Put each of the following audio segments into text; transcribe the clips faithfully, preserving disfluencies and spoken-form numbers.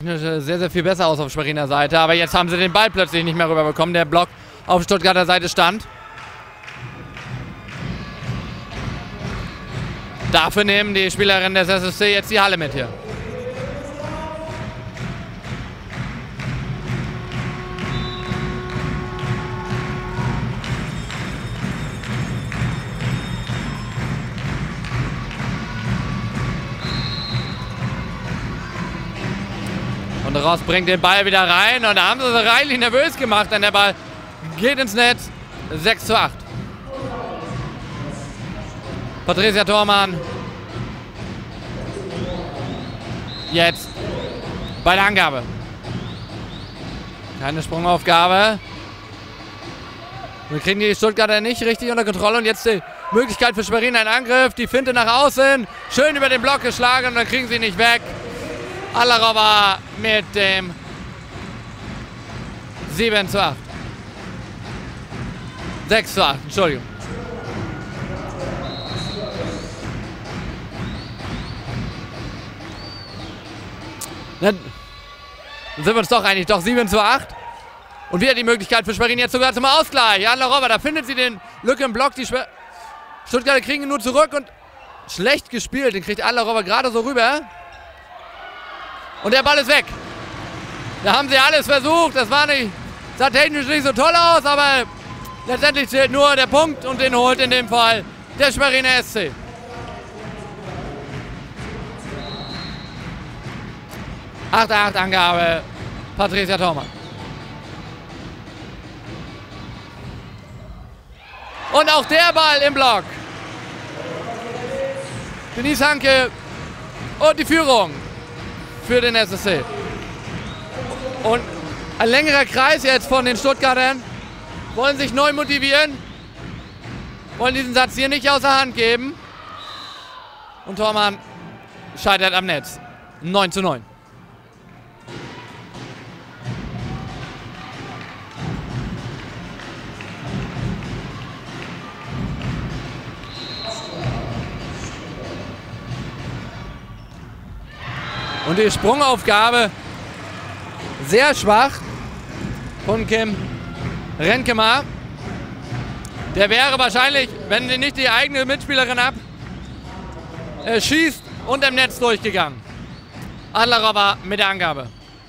Sehr, sehr viel besser aus auf Schweriner Seite, aber jetzt haben sie den Ball plötzlich nicht mehr rüberbekommen. Der Block auf Stuttgarter Seite stand. Dafür nehmen die Spielerinnen des S S C jetzt die Halle mit hier. Und Ross bringt den Ball wieder rein und da haben sie sie reichlich nervös gemacht, denn der Ball geht ins Netz. sechs zu acht. Patricia Thormann jetzt bei der Angabe. Keine Sprungaufgabe. Wir kriegen die Stuttgarter nicht richtig unter Kontrolle und jetzt die Möglichkeit für Schwerin, ein Angriff. Die Finte nach außen, schön über den Block geschlagen und dann kriegen sie nicht weg. Allarova mit dem sieben zu acht. sechs zu acht, Entschuldigung. Dann sind wir uns doch einig, doch sieben zu acht. Und wieder die Möglichkeit für Schwerin jetzt sogar zum Ausgleich. Allarova, da findet sie den Lücke im Block. Die Schwer Stuttgarter kriegen ihn nur zurück und schlecht gespielt. Den kriegt Allarova gerade so rüber. Und der Ball ist weg. Da haben sie alles versucht. Das war nicht, sah technisch nicht so toll aus, aber letztendlich zählt nur der Punkt und den holt in dem Fall der Schweriner S C. acht zu acht Angabe, Patricia Thormann. Und auch der Ball im Block. Denise Hanke und die Führung für den S S C. Und ein längerer Kreis jetzt von den Stuttgartern. Wollen sich neu motivieren. Wollen diesen Satz hier nicht außer Hand geben. Und Thormann scheitert am Netz. neun zu neun. Und die Sprungaufgabe sehr schwach von Kim Renkema. Der wäre wahrscheinlich, wenn sie nicht die eigene Mitspielerin ab äh, schießt, und im Netz durchgegangen. Allarova mit der Angabe.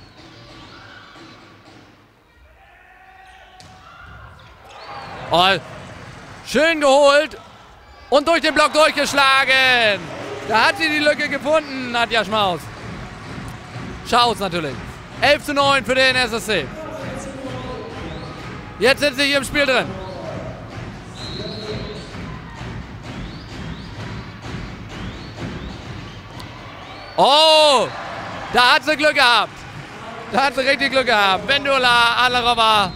Oh, schön geholt und durch den Block durchgeschlagen. Da hat sie die Lücke gefunden, Nadja Schmaus. Schaus natürlich. elf zu neun für den S S C. Jetzt sind sie hier im Spiel drin. Oh, da hat sie Glück gehabt. Da hat sie richtig Glück gehabt. Vendula Allarova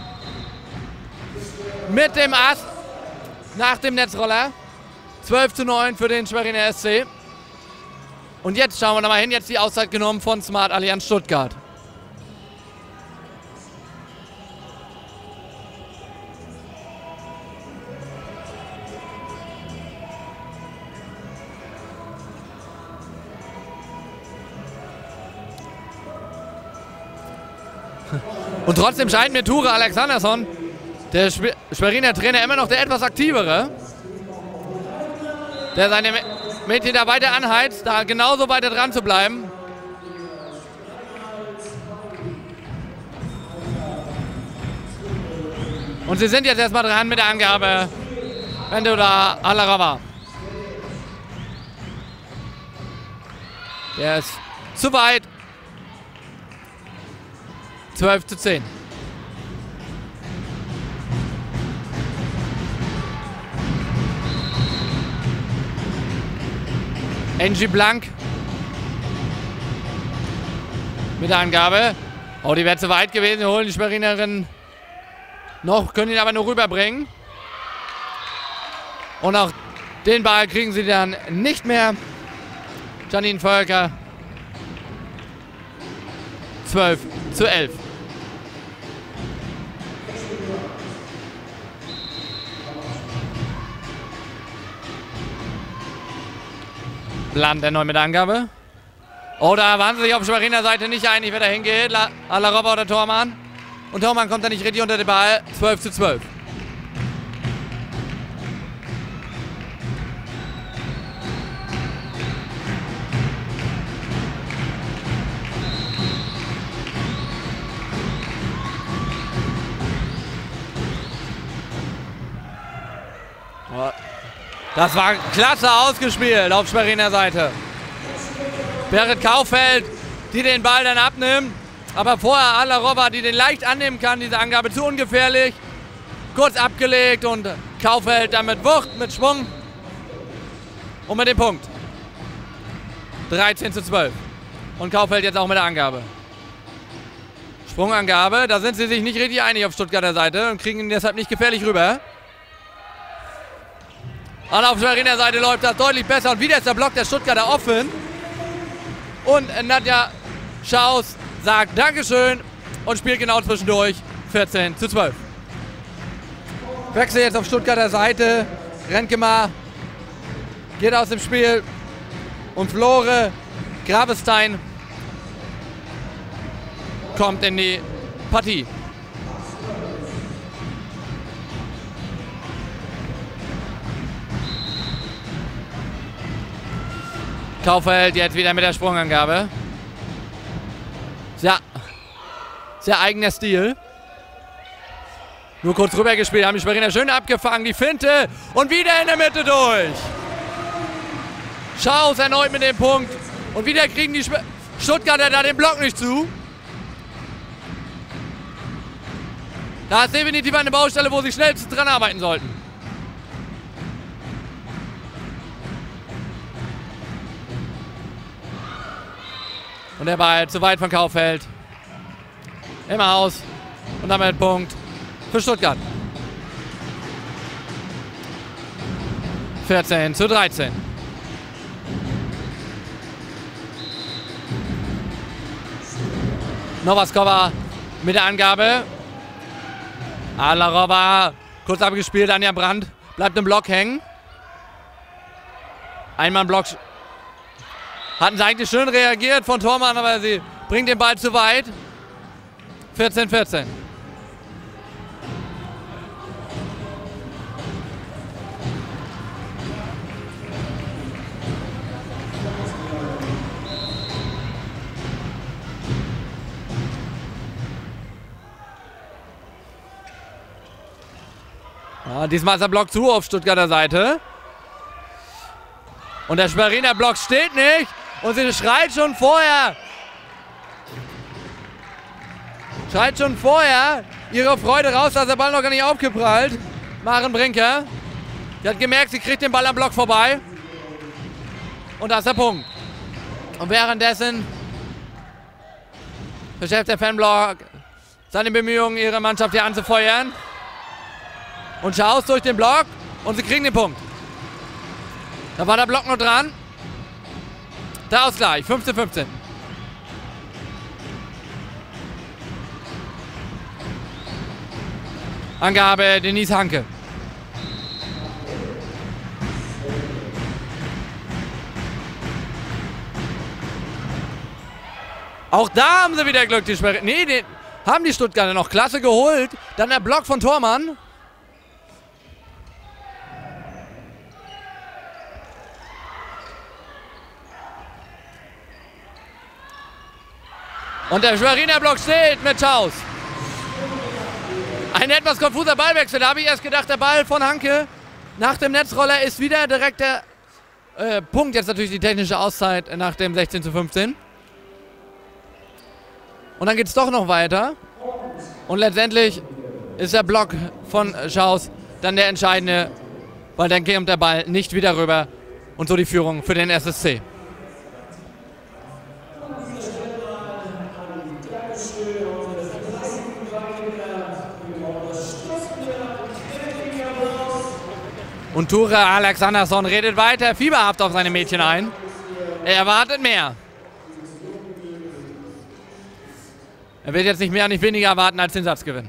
mit dem Ass nach dem Netzroller. zwölf zu neun für den Schweriner S C. Und jetzt schauen wir noch mal hin, jetzt die Auszeit genommen von Smart Allianz Stuttgart. Und trotzdem scheint mir Ture Alexandersson, der Schweriner Trainer, immer noch der etwas aktivere, der seine Mädchen da weiter anheizt, da genauso weiter dran zu bleiben. Und sie sind jetzt erstmal dran mit der Angabe, wenn du da Allarova. Der ist zu weit. zwölf zu zehn. Angie Blank mit der Angabe. Oh, die wäre zu weit gewesen. Wir holen die Schwerinerinnen noch, können ihn aber nur rüberbringen. Und auch den Ball kriegen sie dann nicht mehr. Janine Völker. zwölf zu elf. Land erneut mit der Angabe. Oh, da waren sie sich auf Schweriner Seite nicht einig, wer da hingeht. Alarova oder Thormann. Und Thormann kommt da nicht richtig unter den Ball. zwölf zu zwölf. Das war klasse ausgespielt auf Schweriner Seite. Berit Kaufeld, die den Ball dann abnimmt. Aber vorher Alarova, die den leicht annehmen kann. Diese Angabe zu ungefährlich. Kurz abgelegt und Kaufeld dann mit Wucht, mit Schwung. Und mit dem Punkt. dreizehn zu zwölf. Und Kaufeld jetzt auch mit der Angabe. Sprungangabe, da sind sie sich nicht richtig einig auf Stuttgarter Seite und kriegen ihn deshalb nicht gefährlich rüber. Und auf Schweriner Seite läuft das deutlich besser. Und wieder ist der Block der Stuttgarter offen. Und Nadja Schaus sagt Dankeschön und spielt genau zwischendurch. vierzehn zu zwölf. Wechsel jetzt auf Stuttgarter Seite. Renkemar geht aus dem Spiel. Und Flore Gravestein kommt in die Partie. Kaufeld jetzt wieder mit der Sprungangabe. Sehr, sehr eigener Stil. Nur kurz rüber gespielt, haben die Schweriner schön abgefangen, die Finte und wieder in der Mitte durch. Schaus erneut mit dem Punkt und wieder kriegen die Schw Stuttgarter da den Block nicht zu. Da ist definitiv eine Baustelle, wo sie schnell dran arbeiten sollten. Und der Ball zu weit von Kaufeld. Im Aus. Und damit Punkt für Stuttgart. vierzehn zu dreizehn. Nowaskova mit der Angabe. Alarova kurz abgespielt. Anja Brandt bleibt im Block hängen. Einmann-Block. Hatten sie eigentlich schön reagiert von Thormann, aber sie bringt den Ball zu weit. vierzehn vierzehn. Ja, diesmal ist der Block zu auf Stuttgarter Seite. Und der Schweriner Block steht nicht. Und sie schreit schon vorher. Schreit schon vorher ihre Freude raus, dass der Ball noch gar nicht aufgeprallt. Maren Brinker. Sie hat gemerkt, sie kriegt den Ball am Block vorbei. Und das ist der Punkt. Und währenddessen beschäftigt der Fanblock seine Bemühungen, ihre Mannschaft hier anzufeuern. Und Schaus durch den Block. Und sie kriegen den Punkt. Da war der Block noch dran. Der Ausgleich, fünfzehn fünfzehn. Angabe Denise Hanke. Auch da haben sie wieder Glück, die Sperre. Nee, den haben die Stuttgarter noch klasse geholt. Dann der Block von Thormann. Und der Schweriner Block steht mit Schaus. Ein etwas konfuser Ballwechsel. Da habe ich erst gedacht, der Ball von Hanke nach dem Netzroller ist wieder direkt der äh, Punkt. Jetzt natürlich die technische Auszeit nach dem sechzehn zu fünfzehn. Und dann geht es doch noch weiter. Und letztendlich ist der Block von Schaus dann der entscheidende, weil dann kommt der Ball nicht wieder rüber. Und so die Führung für den S S C. Und Ture Alexandersson redet weiter fieberhaft auf seine Mädchen ein. Er erwartet mehr. Er wird jetzt nicht mehr, nicht weniger erwarten als den Satzgewinn.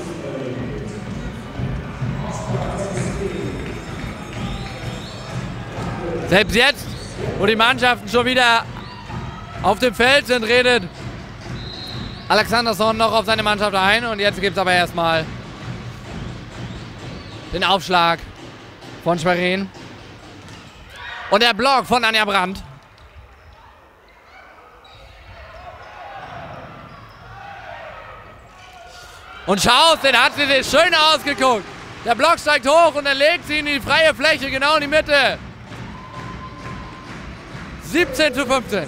Selbst jetzt, wo die Mannschaften schon wieder auf dem Feld sind, redet Alexandersson noch auf seine Mannschaft ein. Und jetzt gibt es aber erstmal den Aufschlag von Schwerin. Und der Block von Anja Brandt. Und Schaus, den hat sie sich schön ausgeguckt. Der Block steigt hoch und dann legt sie in die freie Fläche, genau in die Mitte. siebzehn zu fünfzehn.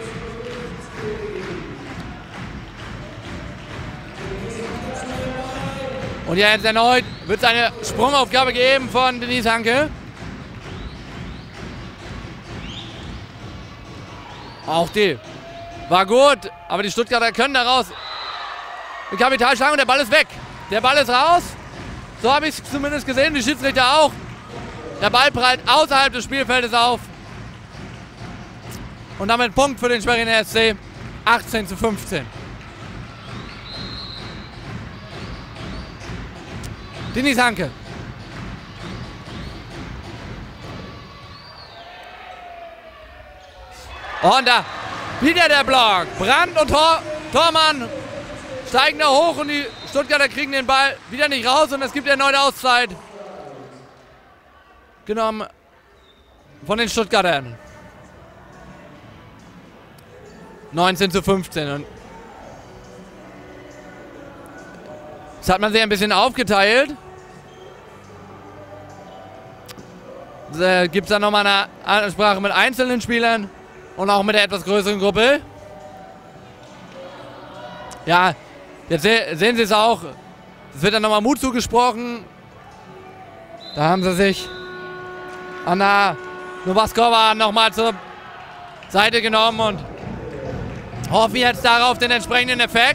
Und jetzt erneut wird es eine Sprungaufgabe geben von Denise Hanke. Auch die war gut, aber die Stuttgarter können daraus den Kapital schlagen und der Ball ist weg. Der Ball ist raus. So habe ich es zumindest gesehen, die Schiedsrichter auch. Der Ball prallt außerhalb des Spielfeldes auf. Und damit Punkt für den Schweriner S C. achtzehn zu fünfzehn. Denise Hanke. Und da wieder der Block. Brandt und Tor, Tormann steigen da hoch und die Stuttgarter kriegen den Ball wieder nicht raus und es gibt erneut Auszeit. Genommen von den Stuttgartern. neunzehn zu fünfzehn. Und das hat man sich ein bisschen aufgeteilt. Da gibt es dann nochmal eine Ansprache mit einzelnen Spielern und auch mit der etwas größeren Gruppe. Ja, jetzt se sehen Sie es auch. Es wird dann nochmal Mut zugesprochen. Da haben sie sich Anna Nowaskova nochmal zur Seite genommen und hoffen jetzt darauf den entsprechenden Effekt.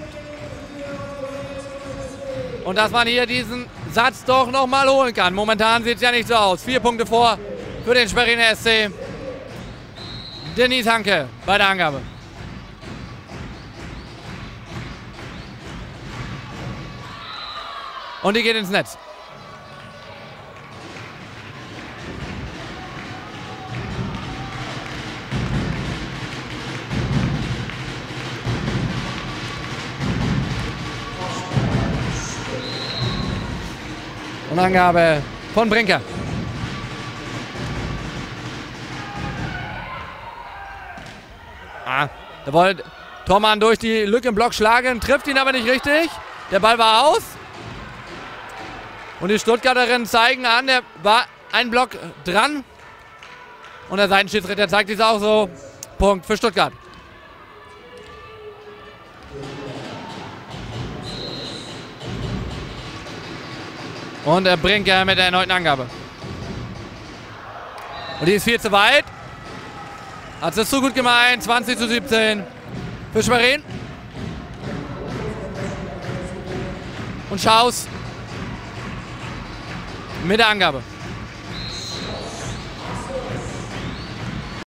Und dass man hier diesen Satz doch nochmal holen kann. Momentan sieht es ja nicht so aus. Vier Punkte vor für den Schweriner S C. Denise Hanke bei der Angabe. Und die geht ins Netz. Und Angabe von Brinker. Ah, da wollte Tormann durch die Lücke im Block schlagen, trifft ihn aber nicht richtig. Der Ball war aus. Und die Stuttgarterinnen zeigen an, der war ein Block dran. Und der Seitenschiedsrichter zeigt dies auch so. Punkt für Stuttgart. Und der Brinker mit der erneuten Angabe. Und die ist viel zu weit. Hat es zu gut gemeint. zwanzig zu siebzehn für Schwerin. Und Schaus mit der Angabe.